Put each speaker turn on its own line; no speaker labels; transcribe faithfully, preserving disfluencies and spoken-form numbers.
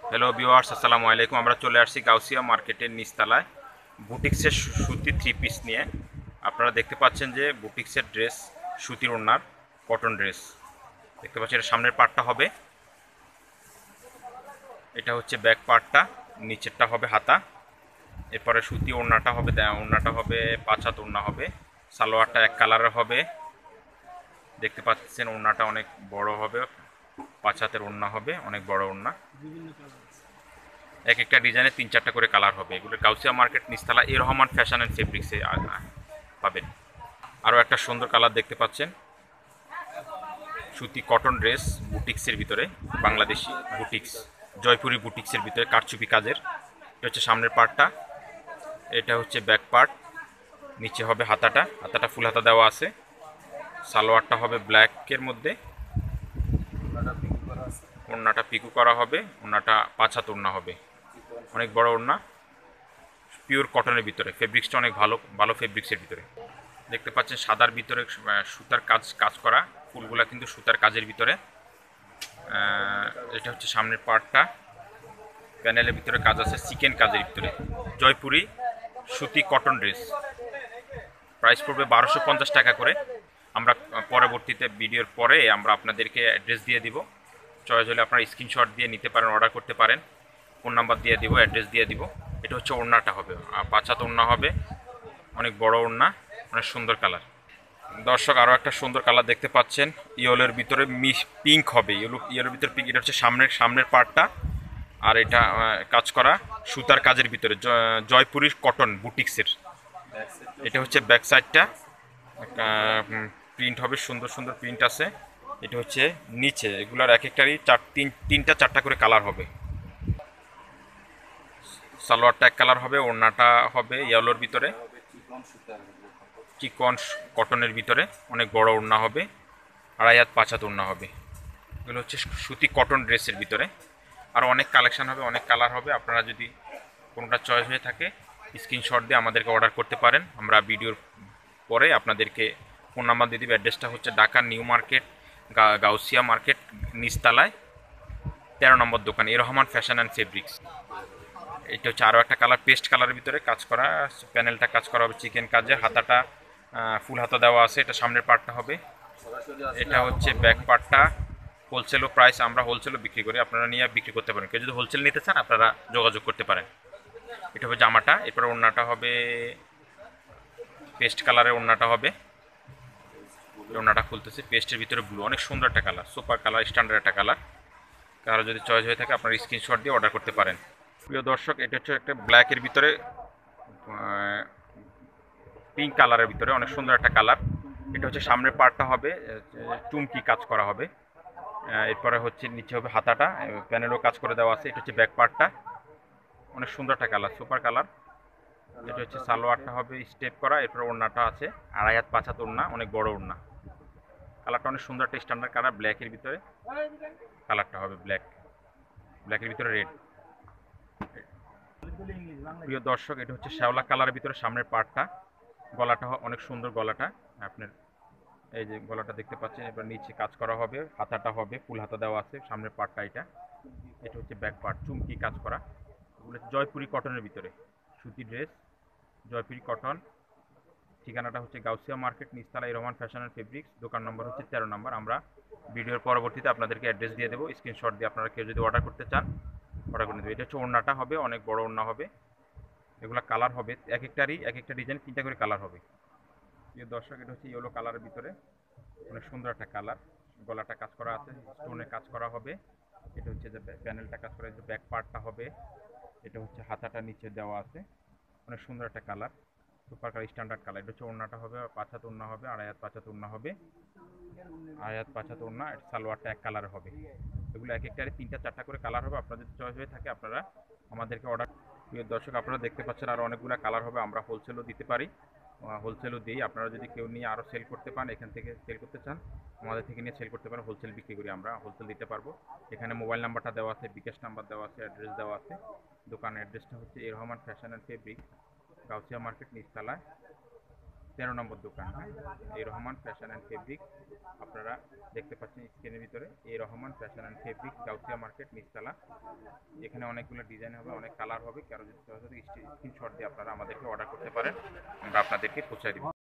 Hello viewers, আসসালামু আলাইকুম। আমরা চলে আসছি গাউসিয়া মার্কেটের নিচতলায় বুটিক্সের সু- সুতি থ্রি পিস নিয়ে। আপনারা দেখতে পাচ্ছেন যে বুটিক্সের ড্রেস, সুতির ওড়নার কটন ড্রেস দেখতে পাচ্ছেন। এটা সামনের পার্টটা হবে, এটা হচ্ছে ব্যাক পার্টটা, নিচেরটা হবে হাতা। এরপরে সুতি ওড়নাটা হবে, দে- ওড়নাটা হবে পাঁচ হাত ওড়না হবে। সালোয়ারটা এক কালারের হবে। দেখতে পাচ্ছেন ওড়নাটা অনেক বড় হবে, পাঁচ হাতের ওড়না হবে, অনেক বড় ওড়না। এক একটা ডিজাইনে তিন চারটা করে কালার হবে। এগুলো গাউসিয়া মার্কেট নিচতলা এ রহমান ফ্যাশন অ্যান্ড ফেব্রিক্সে পাবেন। আরও একটা সুন্দর কালার দেখতে পাচ্ছেন, সুতি কটন ড্রেস বুটিক্সের ভিতরে, বাংলাদেশি বুটিক্স, জয়পুরি বুটিক্সের ভিতরে কারচুপি কাজের। এটা হচ্ছে সামনের পার্টটা, এটা হচ্ছে ব্যাক পার্ট। নিচে হবে হাতাটা, হাতাটা ফুল হাতা দেওয়া আছে। সালোয়ারটা হবে ব্ল্যাকের মধ্যে, ওড়নাটা পিকু করা হবে, ওড়নাটা পাঁচ হাত ওড়না হবে, অনেক বড় ওড়না, পিওর কটনের ভিতরে। ফেব্রিক্সটা অনেক ভালো, ভালো ফেব্রিক্সের ভিতরে। দেখতে পাচ্ছেন সাদার ভিতরে আহ, সুতার কাজ কাজ করা, ফুলগুলা কিন্তু সুতার কাজের ভিতরে। আহ, এটা হচ্ছে সামনের পার্টটা, প্যানেলের ভিতরে কাজ আছে চিকেন কাজের ভিতরে। জয়পুরি সুতি কটন ড্রেস, প্রাইস পড়বে বারোশো পঞ্চাশ টাকা করে। আমরা পরবর্তীতে ভিডিওর পরে আমরা আপনাদেরকে অ্যাড্রেস দিয়ে দিব। চয়েস হলে আপনারা স্ক্রিনশট দিয়ে নিতে পারেন, অর্ডার করতে পারেন। ফোন নাম্বার দিয়ে দিব, অ্যাড্রেস দিয়ে দিব। এটা হচ্ছে ওড়নাটা হবে, আর পাঁচ হাত ওড়না হবে, অনেক বড় ওড়না, অনেক সুন্দর কালার। দর্শক আরও একটা সুন্দর কালার দেখতে পাচ্ছেন, ইয়েলোর ভিতরে মিস পিঙ্ক হবে, ইয়েলো ইয়েলোর ভিতরে পিঙ্ক। এটা হচ্ছে সামনের সামনের পার্টটা, আর এটা আহ, কাজ করা সুতার কাজের ভিতরে, জ- জয়পুরি কটন বুটিক্সের। এটা হচ্ছে ব্যাক সাইডটা, প্রিন্ট হবে, সুন্দর সুন্দর প্রিন্ট আছে। এটা হচ্ছে নিচে, এগুলার এক একটারই চার তিন তিনটা চারটা করে কালার হবে। সালোয়ারটা এক কালার হবে, ওড়নাটা হবে ইয়েলোর ভিতরে, চিকন কটনের ভিতরে, অনেক বড় ওড়না হবে, আড়াই হাত পাঁচ হাত ওড়না হবে। এগুলো হচ্ছে সুতি কটন ড্রেসের ভিতরে। আর অনেক কালেকশন হবে, অনেক কালার হবে। আপনারা যদি কোনোটা চয়েস হয়ে থাকে স্ক্রিনশট দিয়ে আমাদেরকে অর্ডার করতে পারেন। আমরা ভিডিওর পরে আপনাদেরকে ফোন নাম্বার দিয়ে দিব। অ্যাড্রেসটা হচ্ছে Dhaka new market, Gausia market নিচতলায় তেরো নম্বর দোকান A Rahman fashion and fabrics. এটা হচ্ছে আরও একটা কালার, পেস্ট কালারের ভিতরে কাজ করা, প্যানেলটা কাজ করা হবে চিকেন কাজে, হাতাটা ফুল হাতা দেওয়া আছে। এটা সামনের পার্টটা হবে, এটা হচ্ছে ব্যাক পার্টটা। হোলসেলও প্রাইস, আমরা হোলসেলও বিক্রি করি, আপনারা নিয়ে বিক্রি করতে পারেন। কেউ যদি হোলসেল নিতে চান আপনারা যোগাযোগ করতে পারেন। এটা হবে জামাটা, এরপরে ওড়নাটা হবে পেস্ট কালারের, ওড়নাটা হবে, ওড়নাটা খুলতেছে পেস্টের ভিতরে ব্লু, অনেক সুন্দর একটা কালার, সুপার কালার, স্ট্যান্ডার্ড একটা কালার। কারো যদি চয়েস হয়ে থাকে আপনারা স্ক্রিনশট দিয়ে অর্ডার করতে পারেন। প্রিয় দর্শক, এটা হচ্ছে একটা ব্ল্যাকের ভিতরে পিঙ্ক কালারের ভিতরে, অনেক সুন্দর একটা কালার। এটা হচ্ছে সামনের পার্টটা হবে, চুমকি কাজ করা হবে। এরপরে হচ্ছে নিচে হবে হাতাটা, প্যানেলও কাজ করে দেওয়া আছে। এটা হচ্ছে ব্যাক পার্টটা, অনেক সুন্দর একটা কালার, সুপার কালার। এটা হচ্ছে সালোয়ারটা হবে স্টেপ করা, এরপরে ওড়নাটা আছে আড়াই হাত পাঁচ হাত ওড়না, অনেক বড় ওড়না। কালারটা অনেক সুন্দর একটা স্ট্যান্ডার্ড কালার, ব্ল্যাকের ভিতরে কালারটা হবে, ব্ল্যাক, ব্ল্যাকের ভিতরে রেড। প্রিয় দর্শক, এটা হচ্ছে শ্যাওলা কালারের ভিতরে সামনের পার্টটা, গলাটা অনেক সুন্দর, গলাটা আপনার এই যে গলাটা দেখতে পাচ্ছেন। এবার নিচে কাজ করা হবে, হাতাটা হবে ফুল হাতা দেওয়া আছে, সামনের পার্টটা এটা। এটা হচ্ছে ব্যাক পার্ট, চুমকি কাজ করা। এগুলো জয়পুরি কটনের ভিতরে সুতি ড্রেস, জয়পুরি কটন। ঠিকানাটা হচ্ছে গাউসিয়া মার্কেট নিচতলা A Rahman fashion and fabrics, দোকান নম্বর হচ্ছে তেরো নম্বর। আমরা ভিডিওর পরবর্তীতে আপনাদেরকে অ্যাড্রেস দিয়ে দেবো, স্ক্রিনশট দিয়ে আপনারা কেউ যদি অর্ডার করতে চান অর্ডার করে দেবে। এটা হচ্ছে ওড়নাটা হবে, অনেক বড় ওড়না হবে। এগুলো কালার হবে, এক একটারই এক একটা ডিজাইন তিনটা করে কালার হবে। প্রিয় দর্শক, এটা হচ্ছে ইয়েলো কালারের ভিতরে, অনেক সুন্দর একটা কালার। গলাটা কাজ করা আছে, স্টোনে কাজ করা হবে। এটা হচ্ছে যে প্যানেলটা কাজ করা, যে ব্যাক পার্টটা হবে। এটা হচ্ছে হাতাটা নিচে দেওয়া আছে, অনেক সুন্দর একটা colour, super colour, standard colour. এটা হচ্ছে ওড়নাটা হবে, পাঁচ হাত ওড়না হবে, আড়াই হাত পাঁচ হাত ওড়না হবে, আড়াই হাত পাঁচ হাত ওড়না। সালোয়ারটা এক কালার হবে। এগুলো এক একটারে তিনটা চারটা করে কালার হবে। আপনাদের চয়েস হয়ে থাকে আপনারা আমাদেরকে অর্ডার। প্রিয় দর্শক, আপনারা দেখতে পাচ্ছেন আরও অনেকগুলো কালার হবে। আমরা হোলসেলও দিতে পারি, হোলসেলও দিই। আপনারা যদি কেউ নিয়ে আরও সেল করতে পান, এখান থেকে সেল করতে চান আমাদের থেকে নিয়ে সেল করতে পারেন। হোলসেল বিক্রি করি আমরা, হোলসেল দিতে পারবো। এখানে মোবাইল নাম্বারটা দেওয়া আছে, বিকাশ নাম্বার দেওয়া আছে, অ্যাড্রেস দেওয়া আছে। দোকান অ্যাড্রেসটা হচ্ছে A Rahman fashion and fabric, Gausia market নিচতলায় তেরো নম্বর দোকান, হ্যাঁ, এই রহমান ফ্যাশন অ্যান্ড ফেব্রিক। আপনারা দেখতে পাচ্ছেন স্ক্রিনের ভিতরে এই Rahman fashion and fabric, Gausia market, নিচতলা। এখানে অনেকগুলো ডিজাইন হবে, অনেক কালার হবে। কারো যদি স্ক্রিনশট দিয়ে আপনারা আমাদেরকে অর্ডার করতে পারেন, আমরা আপনাদেরকে পৌঁছে দিব।